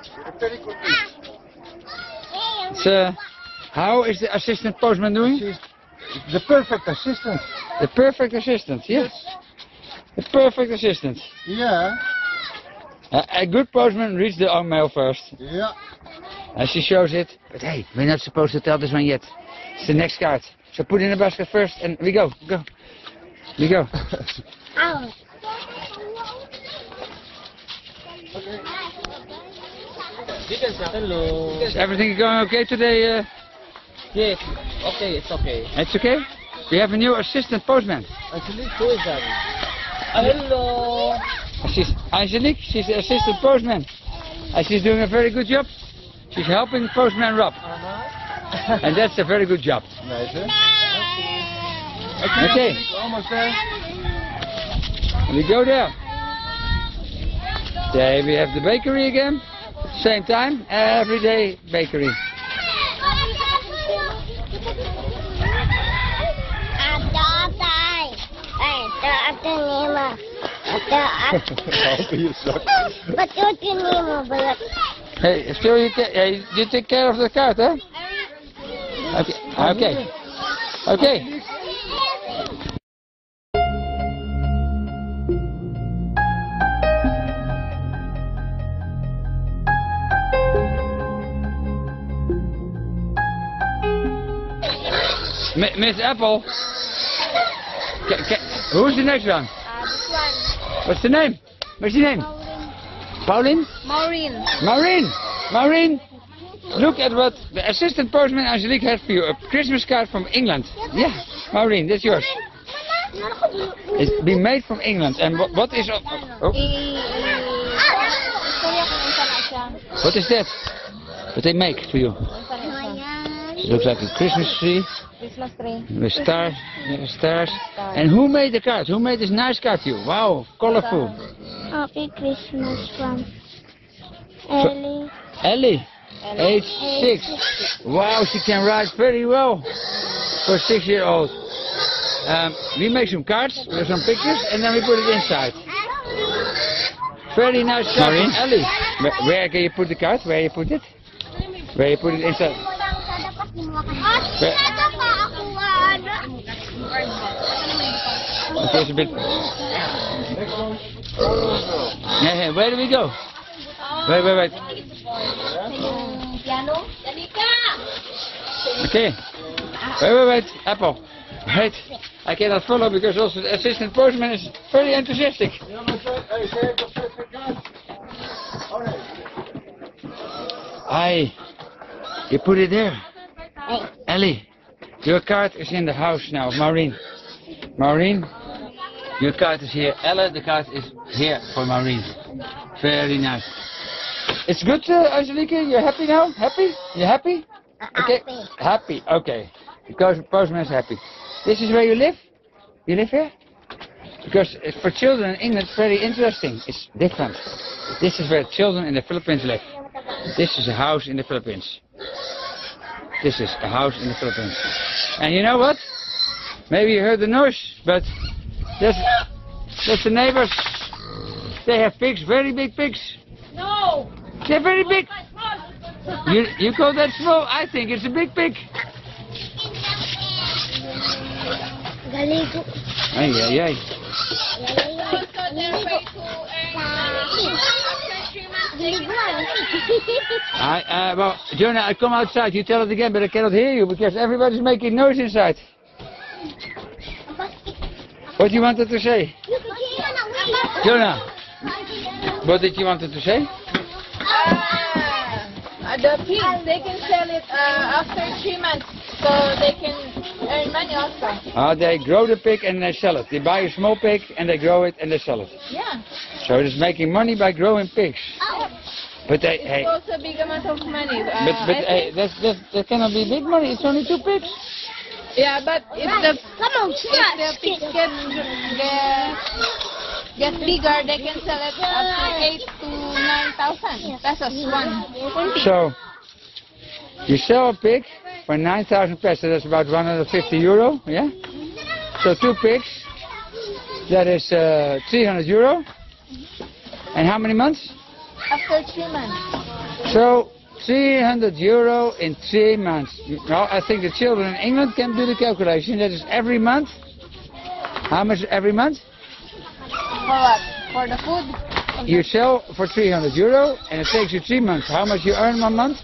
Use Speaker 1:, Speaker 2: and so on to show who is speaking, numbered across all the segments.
Speaker 1: Very good news.
Speaker 2: So, how is the assistant postman doing?
Speaker 1: She's the perfect assistant.
Speaker 2: The perfect assistant, yes. The perfect assistant.
Speaker 1: Yeah.
Speaker 2: A good postman reads the own mail first.
Speaker 1: Yeah.
Speaker 2: And she shows it. But hey, we're not supposed to tell this one yet. It's the next card. So put it in the basket first and we go. We go.
Speaker 3: Hello.
Speaker 2: Is everything going okay today?
Speaker 3: Yes. Okay, it's okay.
Speaker 2: It's okay? We have a new assistant postman.
Speaker 3: Actually, who is that? Hello.
Speaker 2: She's Angelique. She's the assistant postman. And she's doing a very good job. She's helping Postman Rob. And that's a very good job.
Speaker 1: Nice, huh?
Speaker 2: Okay.
Speaker 1: Almost there.
Speaker 2: We go there. There we have the bakery again. Same time, every day bakery. Hey, still you take care of the card, huh? Okay. Okay. Miss Apple. Who's the next one?
Speaker 4: This one.
Speaker 2: What's the name? What's your name? Pauline?
Speaker 4: Maureen.
Speaker 2: Maureen! Maureen! Look at what the assistant postman Angelique has for you. A Christmas card from England. Yeah, Maureen, that's yours. It's been made from England. And what is... Oh, what is that? What they make for you? It looks like a Christmas tree.
Speaker 4: Christmas tree.
Speaker 2: With stars. Yeah, stars. And who made the card? Who made this nice card for you? Wow, colorful.
Speaker 4: Happy Christmas from Ellie.
Speaker 2: Ellie, age 6. Wow, she can write very well for a 6-year-old. We make some cards with some pictures and then we put it inside. Very nice card from Ellie. Where can you put the card? Where you put it? Where you put it inside? Okay, it's a bit... Yeah, where do we go? Wait. Okay. Wait. Apple. Wait. I cannot follow because also the assistant postman is very enthusiastic. You put it there. Ellie, your card is in the house now, Maureen. Maureen, your card is here. Ella, the card is here for Maureen. Very nice. It's good, Angelique. You're happy now? Happy? You happy? Okay. Happy. Okay. Because the postman is happy. This is where you live? You live here? Because for children in England it's very interesting. It's different. This is where children in the Philippines live. This is a house in the Philippines. This is a house in the Philippines. And you know what? Maybe you heard the noise, but that's the neighbors. They have pigs, very big pigs.
Speaker 4: No!
Speaker 2: They're very big. You call that small? I think it's a big pig. Ay. Well, Jonah, I come outside. You tell it again, but I cannot hear you because everybody's making noise inside. What you wanted to say? Jonah, what did you wanted to say?
Speaker 4: The pigs, they can sell it after 3 months, so they can earn money also.
Speaker 2: They grow the pig and they sell it. They buy a small pig and they grow it and they sell it.
Speaker 4: Yeah.
Speaker 2: So it's making money by growing pigs. But
Speaker 4: It's also a big amount of money.
Speaker 2: that cannot be big money. It's only 2 pigs.
Speaker 4: Yeah, but if the pigs get bigger, they can sell it up to 8,000 to 9,000 pesos one pig.
Speaker 2: So you sell a pig for 9,000 pesos. That's about 150 euro. Yeah. So 2 pigs. That is 300 euro. And how many months?
Speaker 4: After 3 months.
Speaker 2: So, 300 euro in 3 months. Well, I think the children in England can do the calculation. That is every month. How much every month?
Speaker 4: For what? For the food?
Speaker 2: You sell for 300 euro and it takes you 3 months. How much you earn 1 month?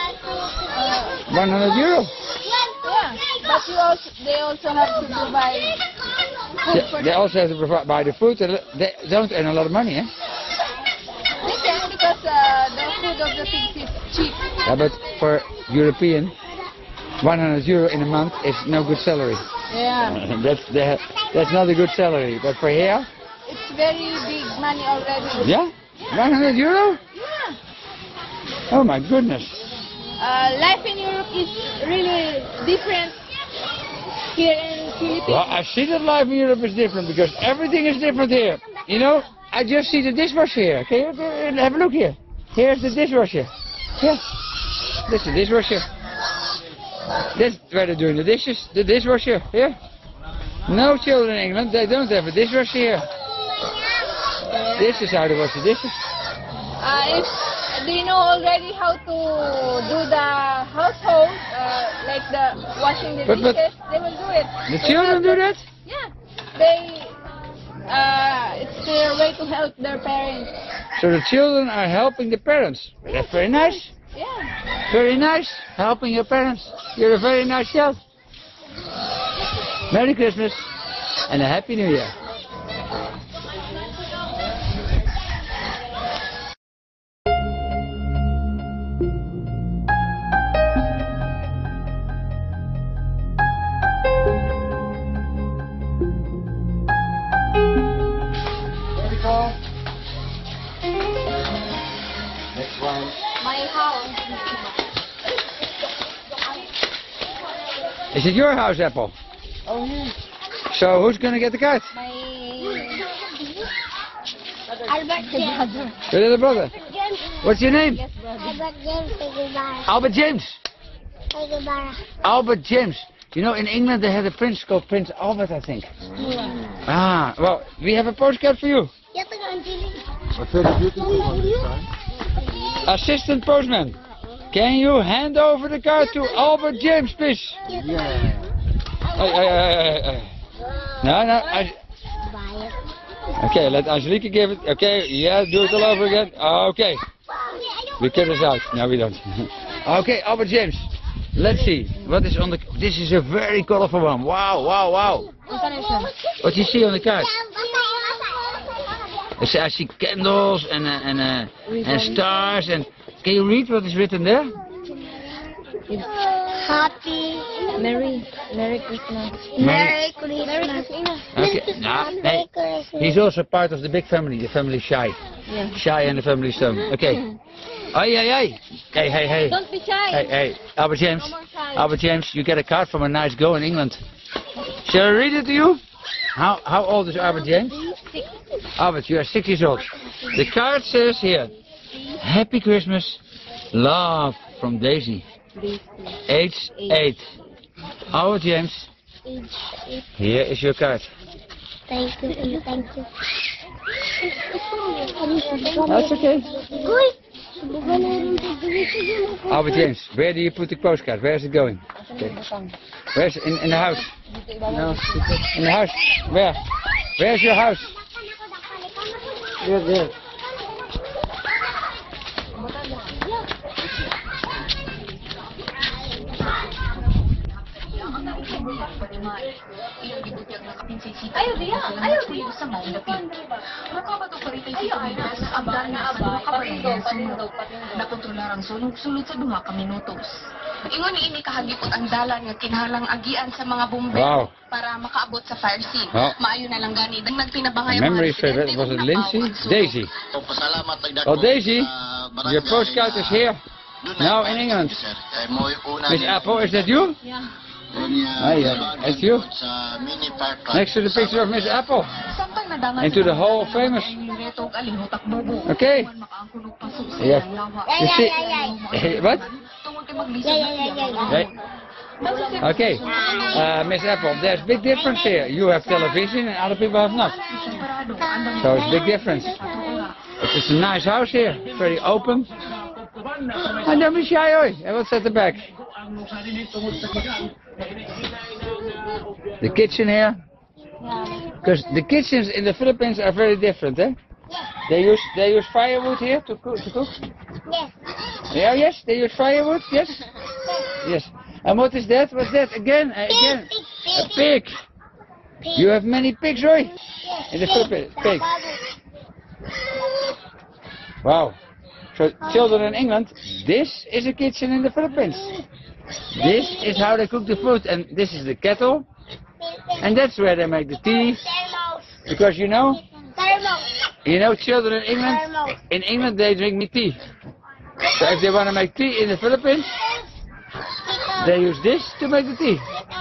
Speaker 2: 100 euro.
Speaker 4: Yeah, but they also have to provide food for
Speaker 2: They
Speaker 4: them.
Speaker 2: also have to buy the food. They don't earn a lot of money, eh?
Speaker 4: They can because the food of the pigs is cheap.
Speaker 2: Yeah, but for European, 100 euro in a month is no good salary.
Speaker 4: Yeah,
Speaker 2: That's not a good salary. But for here,
Speaker 4: it's very big money already.
Speaker 2: yeah, 100 euro?
Speaker 4: Yeah.
Speaker 2: Oh my goodness.
Speaker 4: Life in Europe is really different here in Philippines.
Speaker 2: Well, I see that life in Europe is different because everything is different here. You know, I just see the dishwasher here. Can you have a look here? Here's the dishwasher. Yeah, that's the dishwasher. That's where they're doing the dishes. The dishwasher. Yeah. No children in England, they don't have a dishwasher here. This is how they wash the dishes.
Speaker 4: If they know already how to do the household, like the washing the
Speaker 2: But-
Speaker 4: dishes, they will do it.
Speaker 2: The children do that?
Speaker 4: Yeah, it's their way to help their parents.
Speaker 2: So the children are helping the parents. That's very nice.
Speaker 4: Yeah.
Speaker 2: Very nice. Helping your parents. You're a very nice child. Merry Christmas and a Happy New Year.
Speaker 1: Next one.
Speaker 4: My house.
Speaker 2: Is it your house, Apple?
Speaker 1: Oh, yeah.
Speaker 2: So who's gonna get the card?
Speaker 4: My Albert brother.
Speaker 2: Your little brother. What's your name?
Speaker 4: Yes, brother.
Speaker 5: Albert James Pagubara.
Speaker 2: Albert James.
Speaker 5: Pagubara.
Speaker 2: Albert James. You know, in England they had a prince called Prince Albert, I think. Ah, well, we have a postcard for you.
Speaker 5: Yato ka ang tiling.
Speaker 1: A very beautiful one this time.
Speaker 2: Assistant postman. Can you hand over the card to Albert James, please?
Speaker 1: Yeah.
Speaker 2: No,
Speaker 5: Bayad.
Speaker 2: okay, let Angelique give it. Okay, yeah, do it all over again. Okay. We cut this out. No, we don't. Okay, Albert James. Let's see. What is on the... This is a very colorful one. Wow, wow, wow. What do you see on the card? I see candles and stars and... Can you read what is written there?
Speaker 5: Happy.
Speaker 4: Merry Christmas.
Speaker 5: Merry Christmas.
Speaker 2: Okay. Nah, hey.
Speaker 5: Merry Christmas.
Speaker 2: He's also part of the big family, the family Shy.
Speaker 4: Yeah.
Speaker 2: Shy and the family Stone. Okay. Hey. Hey.
Speaker 4: Don't be shy.
Speaker 2: Hey, Albert James.
Speaker 4: No more shy.
Speaker 2: Albert James, you get a card from a nice girl in England. Shall I read it to you? How old is Albert James?
Speaker 4: 6.
Speaker 2: Albert, you are 6 years old. The card says here, Happy Christmas, love from Daisy. Age 8. Albert James, here is your card.
Speaker 5: Thank you.
Speaker 2: That's okay.
Speaker 5: Good.
Speaker 2: Albert James, where do you put the postcard? Where is it going? Okay. Where's in the house?
Speaker 1: No.
Speaker 2: In the house? Where? Where's your house?
Speaker 1: There.
Speaker 4: Ayaw diya.
Speaker 6: Sa mga dapit. Makabato pa rin si Pinas, abang na abang kaparindaw nakontrolarang sulod sa 2 ka minutos. Ingon ni ini kahagipot ang dalan nga kinahanglang agian sa mga
Speaker 2: Wow.
Speaker 6: bumbero para makaabot sa fire scene.
Speaker 2: Wow.
Speaker 6: Maayo na lang gani dang nagpinabangay
Speaker 2: Memory favorite, was it Lindsay? Daisy. Oh, Daisy, your postcard is here. Now in England. Miss Apple, is that you?
Speaker 4: Yeah.
Speaker 2: Ah, yeah, it's you. Next to the picture of Miss Apple.
Speaker 6: Samtang nadangan
Speaker 2: Into the Hall of Famous. Okay. Yeah. You see? What? Hey. Okay. Miss Apple, there's big difference here. You have television and other people have not. So it's big difference. It's a nice house here, very open. And don't be shy, oi. And what's at the back? The kitchen here. Because the kitchens in the Philippines are very different, eh? They use firewood here to cook.
Speaker 5: Yes.
Speaker 2: Yeah, yes, they use firewood. Yes. Yes. And what is that? What's that? Again, again. A pig. You have many pigs, Roy? In the Philippines. Pigs. Wow. So children in England, this is a kitchen in the Philippines. This is how they cook the food, and this is the kettle, and that's where they make the tea. Because you know, children in England they drink tea. So if they want to make tea in the Philippines, they use this to make the tea.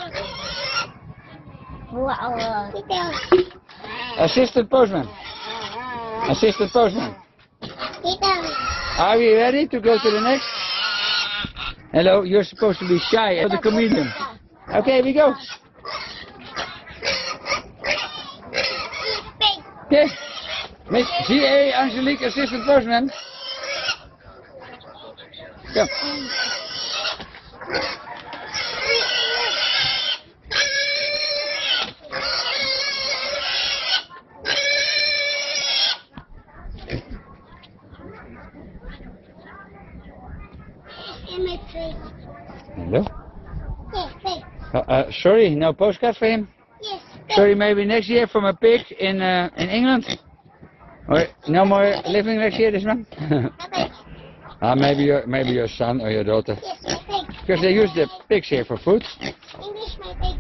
Speaker 5: Wow.
Speaker 2: Assistant postman. Assistant postman. Are we ready to go to the next? Hello, you're supposed to be shy as a comedian. Okay, we go. Okay. Miss G.A. Angelique, assistant postman. Come. Hello? Sorry, no postcard for him?
Speaker 5: Yes.
Speaker 2: Sorry, maybe next year from a pig in England? Or no more living next year, this one? Maybe your son or your daughter.
Speaker 5: Yes, my pig.
Speaker 2: Because they use the pigs here for food.
Speaker 5: English, my pig.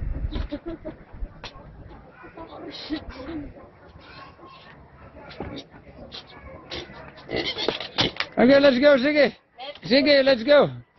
Speaker 2: Okay, let's go, Ziggy. Ziggy, let's go.